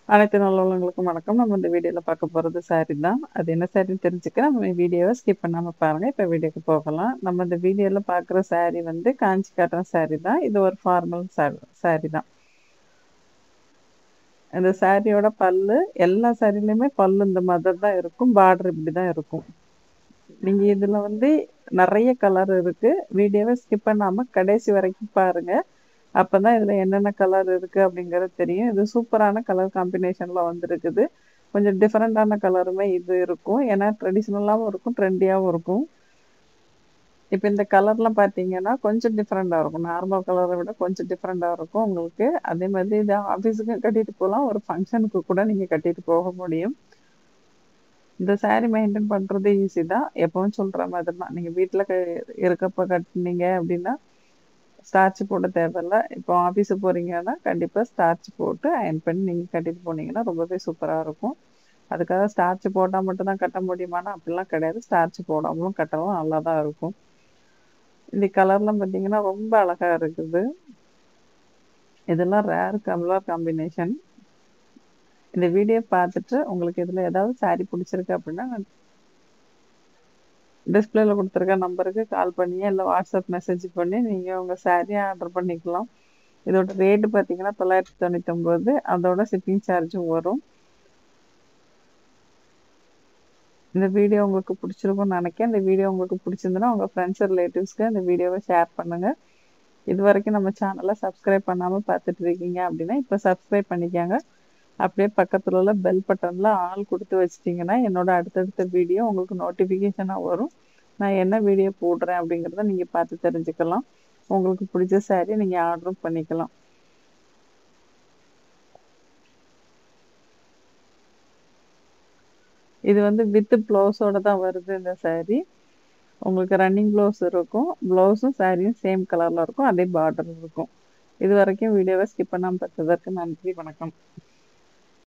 அனைத்து நல்லவங்களுக்கும் வணக்கம். நம்ம இந்த வீடியோல பார்க்க போறது சாரி தான். அது என்ன சாரின்னு தெரிஞ்சுக்க நம்ம வீடியோவ ஸ்கிப் பண்ணாம பாருங்க. இப்ப வீடியோக்கு போகலாம். நம்ம இந்த வீடியோல பார்க்குற சாரி வந்து காஞ்சி காட்டன் சாரி தான். இது ஒரு ஃபார்மல் சாரி தான். இந்த சாரியோட பல்லு எல்லா சாரிலயுமே பல்லு இந்த மாதிரி தான் இருக்கும். பார்டர் இப்படி தான் இருக்கும். நீங்க இதுல வந்து நெறைய கலர் இருக்கு. வீடியோவ ஸ்கிப் பண்ணாம கடைசி வரைக்கும் பாருங்க. அப்பதான் இதுல என்னென்ன கலர் இருக்கு அப்படிங்கிறது தெரியும். இது சூப்பரான கலர் காம்பினேஷன்ல வந்திருக்குது. கொஞ்சம் டிஃபரெண்டான கலருமே இது இருக்கும். ஏன்னா ட்ரெடிஷ்னலாவும் இருக்கும், ட்ரெண்டியாவும் இருக்கும். இப்ப இந்த கலர்லாம் பார்த்தீங்கன்னா, கொஞ்சம் டிஃபரெண்டா இருக்கும். நார்மல் கலர விட கொஞ்சம் டிஃபரெண்டா இருக்கும் உங்களுக்கு. அதே மாதிரி இது ஆஃபீஸுக்கு கட்டிட்டு போலாம். ஒரு ஃபங்ஷனுக்கு கூட நீங்க கட்டிட்டு போக முடியும். இந்த சாரி மெயின்டெயின் பண்றது ஈஸி தான். எப்பவும் சொல்ற மாதிரி தான். நீங்க வீட்ல இருக்கப்ப கட்டுனீங்க அப்படின்னா, ஸ்டார்ச் போட தேவையில்ல. இப்போ ஆஃபீஸுக்கு போறீங்கன்னா, கண்டிப்பா ஸ்டார்ச் போட்டு அயர்ன் பண்ணி நீங்க கட்டிட்டு போனீங்கன்னா, ரொம்பவே சூப்பரா இருக்கும். அதுக்காக ஸ்டார்ச் போட்டா மட்டும் தான் கட்ட முடியுமான்னா, அப்படிலாம் கிடையாது. ஸ்டார்ச் போடாமலும் கட்டவும் நல்லா தான் இருக்கும். இந்த கலர்லாம் பார்த்தீங்கன்னா, ரொம்ப அழகா இருக்குது. இதெல்லாம் ரேர் கலர் காம்பினேஷன். இந்த வீடியோ பார்த்துட்டு உங்களுக்கு இதுல ஏதாவது சாரி பிடிச்சிருக்கு அப்படின்னா, டிஸ்பிளேல குடுத்துருக்க நம்பருக்கு கால் பண்ணியோ, இல்ல வாட்ஸ்அப் மெசேஜ் பண்ணி நீங்க உங்க சாரிய ஆர்டர் பண்ணிக்கலாம். இதோட ரேட் பார்த்தீங்கன்னா, 999. அதோட ஷிப்பிங் சார்ஜும் வரும். இந்த வீடியோ உங்களுக்கு பிடிச்சிருக்கும்னு நினைக்கிறேன். இந்த வீடியோ உங்களுக்கு பிடிச்சிருந்ததுன்னா, உங்க ஃப்ரெண்ட்ஸ், ரிலேட்டிவ்ஸ்க்கு இந்த வீடியோவ ஷேர் பண்ணுங்க. இதுவரைக்கும் நம்ம சேனல சப்ஸ்கிரைப் பண்ணாம பார்த்துட்டு இருக்கீங்க அப்படின்னா, இப்ப சப்ஸ்கிரைப் பண்ணிக்கங்க. அப்படியே பக்கத்துல உள்ள பெல் பட்டன்ல ஆல் குடுத்து வச்சுட்டீங்கன்னா, என்னோட அடுத்தடுத்த வீடியோ உங்களுக்கு நோட்டிஃபிகேஷனா வரும். நான் என்ன வீடியோ போடுறேன் அப்படிங்கிறத நீங்க பார்த்து தெரிஞ்சுக்கலாம். உங்களுக்கு பிடிச்ச சாரிய நீங்க ஆர்டரும் பண்ணிக்கலாம். இது வந்து வித் ப்ளவுஸோட தான் வருது இந்த சாரி. உங்களுக்கு ரன்னிங் ப்ளவுஸ் இருக்கும். ப்ளவுஸும் சாரியும் சேம் கலர்ல இருக்கும். அதே பார்டர் இருக்கும். இதுவரைக்கும் வீடியோவ ஸ்கிப் பண்ணாம பார்த்ததற்கு நன்றி. வணக்கம்.